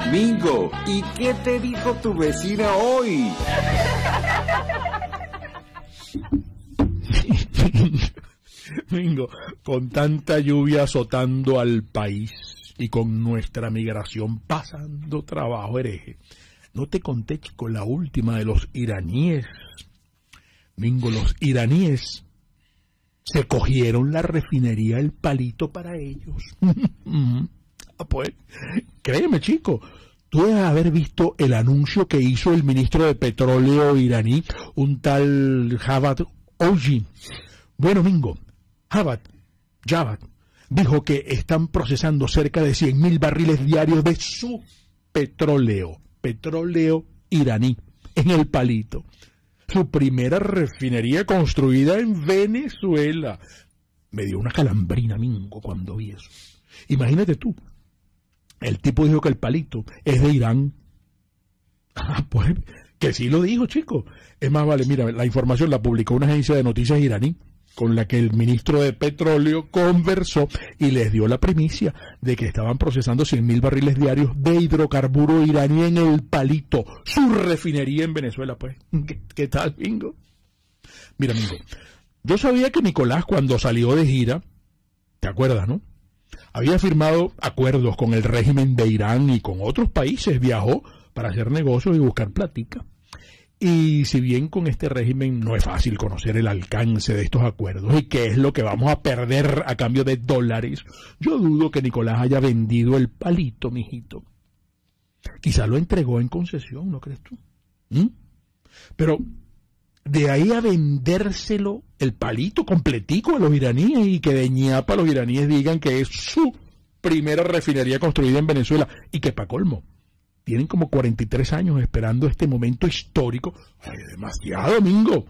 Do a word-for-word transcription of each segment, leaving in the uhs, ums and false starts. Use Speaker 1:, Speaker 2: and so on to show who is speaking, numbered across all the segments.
Speaker 1: Mingo, ¿y qué te dijo tu vecina hoy?
Speaker 2: Mingo, con tanta lluvia azotando al país y con nuestra migración pasando trabajo hereje, no te conté, chico, la última de los iraníes. Mingo, los iraníes se cogieron la refinería El Palito para ellos. Ah, pues, créeme, chico, tú debes haber visto el anuncio que hizo el ministro de Petróleo iraní, un tal Javad Oji. Bueno, Mingo, Javad, Javad, dijo que están procesando cerca de cien mil barriles diarios de su petróleo, petróleo iraní, en El Palito. Su primera refinería construida en Venezuela. Me dio una calambrina, Mingo, cuando vi eso. Imagínate tú. El tipo dijo que El Palito es de Irán. Ah, pues, que sí lo dijo, chico. Es más, vale, mira, la información la publicó una agencia de noticias iraní, con la que el ministro de Petróleo conversó y les dio la primicia de que estaban procesando cien mil barriles diarios de hidrocarburo iraní en El Palito, su refinería en Venezuela, pues. ¿Qué, qué tal, Mingo? Mira, Mingo, yo sabía que Nicolás, cuando salió de gira, ¿te acuerdas, no? Había firmado acuerdos con el régimen de Irán y con otros países, viajó para hacer negocios y buscar plática. Y si bien con este régimen no es fácil conocer el alcance de estos acuerdos y qué es lo que vamos a perder a cambio de dólares, yo dudo que Nicolás haya vendido El Palito, mijito. Quizá lo entregó en concesión, ¿no crees tú? ¿Mm? Pero de ahí a vendérselo El Palito completico a los iraníes y que de ñapa los iraníes digan que es su primera refinería construida en Venezuela y que pa' colmo tienen como cuarenta y tres años esperando este momento histórico. ¡Ay, demasiado, Mingo!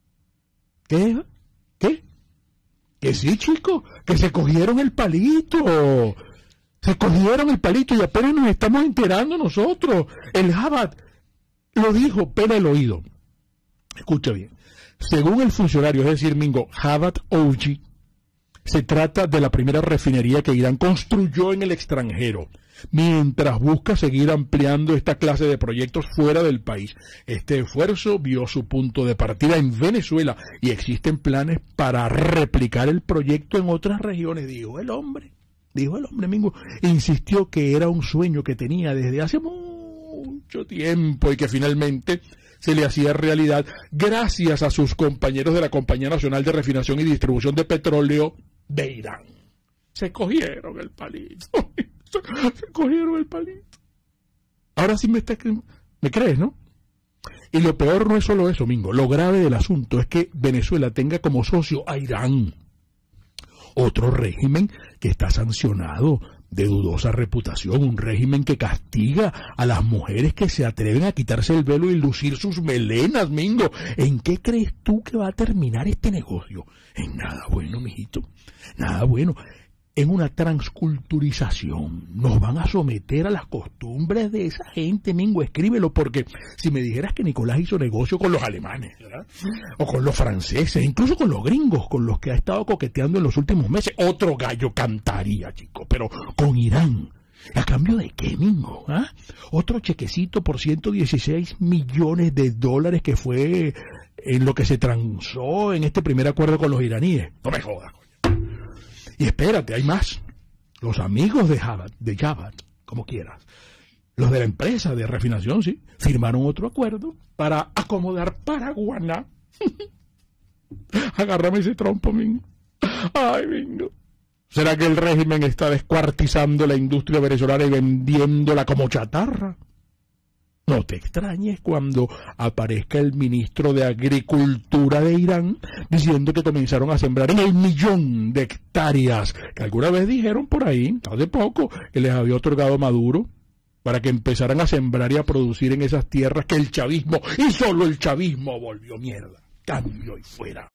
Speaker 2: ¿Qué? ¿Qué? Que sí, chico, que se cogieron El Palito. Se cogieron El Palito y apenas nos estamos enterando nosotros. El Javad lo dijo, pela el oído. Escucha bien. Según el funcionario, es decir, Mingo, Javad Oji, se trata de la primera refinería que Irán construyó en el extranjero, mientras busca seguir ampliando esta clase de proyectos fuera del país. Este esfuerzo vio su punto de partida en Venezuela y existen planes para replicar el proyecto en otras regiones, dijo el hombre. Dijo el hombre, Mingo. Insistió que era un sueño que tenía desde hace mucho tiempo y que finalmente se le hacía realidad gracias a sus compañeros de la Compañía Nacional de Refinación y Distribución de Petróleo de Irán. Se cogieron El Palito. Se cogieron El Palito. Ahora sí me, está, me crees, ¿no? Y lo peor no es solo eso, Mingo. Lo grave del asunto es que Venezuela tenga como socio a Irán, otro régimen que está sancionado, de dudosa reputación, un régimen que castiga a las mujeres que se atreven a quitarse el velo y lucir sus melenas, Mingo. ¿En qué crees tú que va a terminar este negocio? En nada bueno, mijito, nada bueno. En una transculturización. Nos van a someter a las costumbres de esa gente, Mingo. Escríbelo, porque si me dijeras que Nicolás hizo negocio con los alemanes, ¿verdad? O con los franceses, incluso con los gringos, con los que ha estado coqueteando en los últimos meses, otro gallo cantaría, chico. Pero con Irán, ¿a cambio de qué, Mingo? ¿Ah? Otro chequecito por ciento dieciséis millones de dólares que fue en lo que se transó en este primer acuerdo con los iraníes. No me jodas, coño. Y espérate, hay más. Los amigos de Javad, de Javad, como quieras, los de la empresa de refinación, sí, firmaron otro acuerdo para acomodar Paraguaná. Agárrame ese trompo, Mingo. Ay, Mingo. ¿Será que el régimen está descuartizando la industria venezolana y vendiéndola como chatarra? No te extrañes cuando aparezca el ministro de Agricultura de Irán diciendo que comenzaron a sembrar en el millón de hectáreas que alguna vez dijeron por ahí, hace poco, que les había otorgado Maduro para que empezaran a sembrar y a producir en esas tierras que el chavismo, y solo el chavismo, volvió mierda. Cambio y fuera.